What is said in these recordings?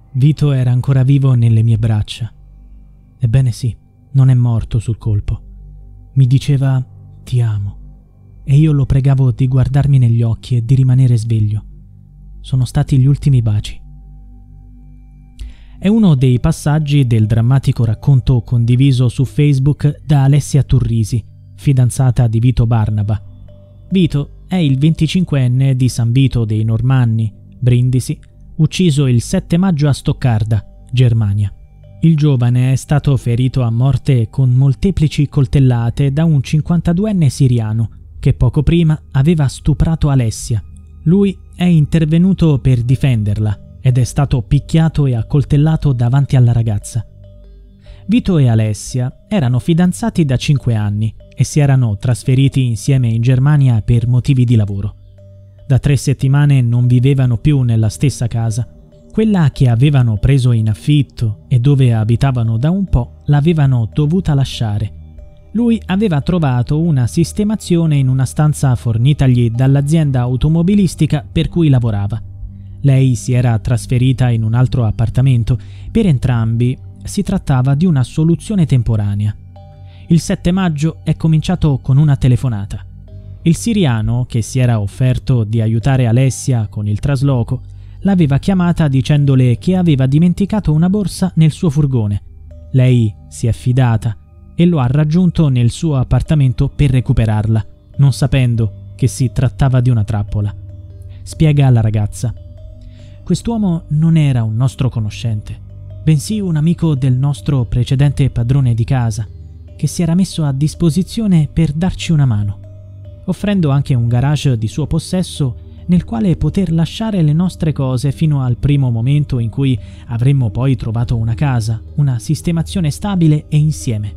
Vito era ancora vivo nelle mie braccia. Ebbene sì, non è morto sul colpo. Mi diceva «ti amo» e io lo pregavo di guardarmi negli occhi e di rimanere sveglio. Sono stati gli ultimi baci. È uno dei passaggi del drammatico racconto condiviso su Facebook da Alessia Turrisi, fidanzata di Vito Barnaba. Vito è il 25enne di San Vito dei Normanni, Brindisi, ucciso il 7 maggio a Stoccarda, Germania. Il giovane è stato ferito a morte con molteplici coltellate da un 52enne siriano che poco prima aveva stuprato Alessia. Lui è intervenuto per difenderla ed è stato picchiato e accoltellato davanti alla ragazza. Vito e Alessia erano fidanzati da 5 anni e si erano trasferiti insieme in Germania per motivi di lavoro. Da 3 settimane non vivevano più nella stessa casa. Quella che avevano preso in affitto e dove abitavano da un po' l'avevano dovuta lasciare. Lui aveva trovato una sistemazione in una stanza fornitagli dall'azienda automobilistica per cui lavorava. Lei si era trasferita in un altro appartamento. Per entrambi si trattava di una soluzione temporanea. Il 7 maggio è cominciato con una telefonata. Il siriano, che si era offerto di aiutare Alessia con il trasloco, l'aveva chiamata dicendole che aveva dimenticato una borsa nel suo furgone. Lei si è fidata e lo ha raggiunto nel suo appartamento per recuperarla, non sapendo che si trattava di una trappola. Spiega alla ragazza: quest'uomo non era un nostro conoscente, bensì un amico del nostro precedente padrone di casa, che si era messo a disposizione per darci una mano, offrendo anche un garage di suo possesso nel quale poter lasciare le nostre cose fino al primo momento in cui avremmo poi trovato una casa, una sistemazione stabile e insieme.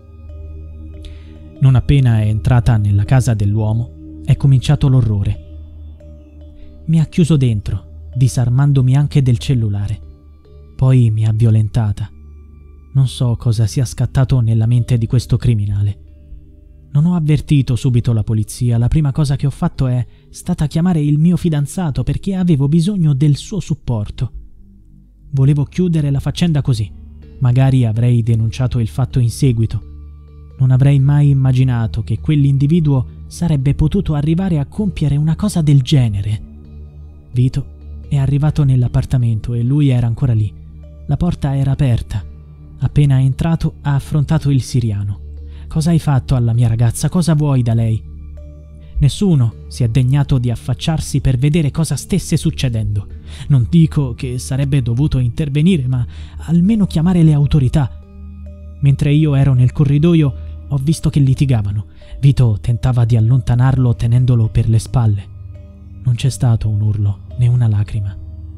Non appena è entrata nella casa dell'uomo, è cominciato l'orrore. Mi ha chiuso dentro, disarmandomi anche del cellulare. Poi mi ha violentata. Non so cosa sia scattato nella mente di questo criminale. Non ho avvertito subito la polizia, la prima cosa che ho fatto è stata chiamare il mio fidanzato perché avevo bisogno del suo supporto. Volevo chiudere la faccenda così, magari avrei denunciato il fatto in seguito. Non avrei mai immaginato che quell'individuo sarebbe potuto arrivare a compiere una cosa del genere. Vito è arrivato nell'appartamento e lui era ancora lì. La porta era aperta. Appena è entrato ha affrontato il siriano. Cosa hai fatto alla mia ragazza? Cosa vuoi da lei? Nessuno si è degnato di affacciarsi per vedere cosa stesse succedendo. Non dico che sarebbe dovuto intervenire, ma almeno chiamare le autorità. Mentre io ero nel corridoio, ho visto che litigavano. Vito tentava di allontanarlo tenendolo per le spalle. Non c'è stato un urlo, né una lacrima.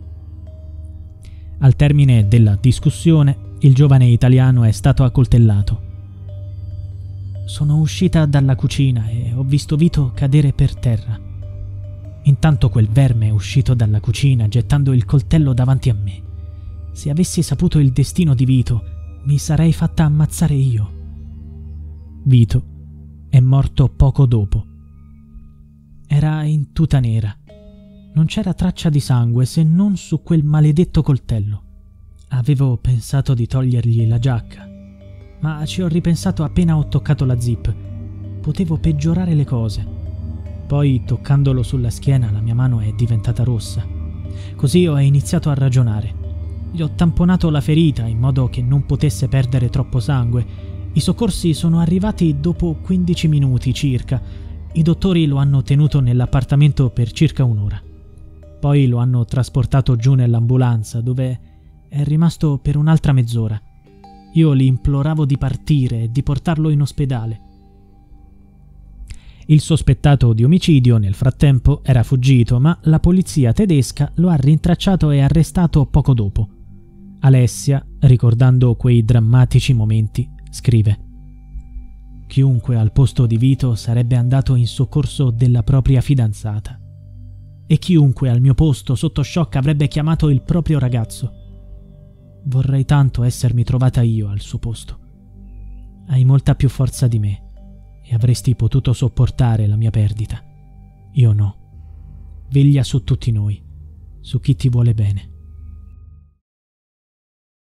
Al termine della discussione, il giovane italiano è stato accoltellato. Sono uscita dalla cucina e ho visto Vito cadere per terra. Intanto quel verme è uscito dalla cucina gettando il coltello davanti a me. Se avessi saputo il destino di Vito, mi sarei fatta ammazzare io. Vito è morto poco dopo. Era in tuta nera. Non c'era traccia di sangue se non su quel maledetto coltello. Avevo pensato di togliergli la giacca, ma ci ho ripensato appena ho toccato la zip. Potevo peggiorare le cose. Poi, toccandolo sulla schiena, la mia mano è diventata rossa. Così ho iniziato a ragionare. Gli ho tamponato la ferita in modo che non potesse perdere troppo sangue. I soccorsi sono arrivati dopo 15 minuti circa. I dottori lo hanno tenuto nell'appartamento per circa un'ora. Poi lo hanno trasportato giù nell'ambulanza, dove è rimasto per un'altra mezz'ora. Io li imploravo di partire e di portarlo in ospedale. Il sospettato di omicidio nel frattempo era fuggito, ma la polizia tedesca lo ha rintracciato e arrestato poco dopo. Alessia, ricordando quei drammatici momenti, scrive: chiunque al posto di Vito sarebbe andato in soccorso della propria fidanzata. E chiunque al mio posto sotto shock avrebbe chiamato il proprio ragazzo. Vorrei tanto essermi trovata io al suo posto. Hai molta più forza di me e avresti potuto sopportare la mia perdita. Io no. Veglia su tutti noi, su chi ti vuole bene.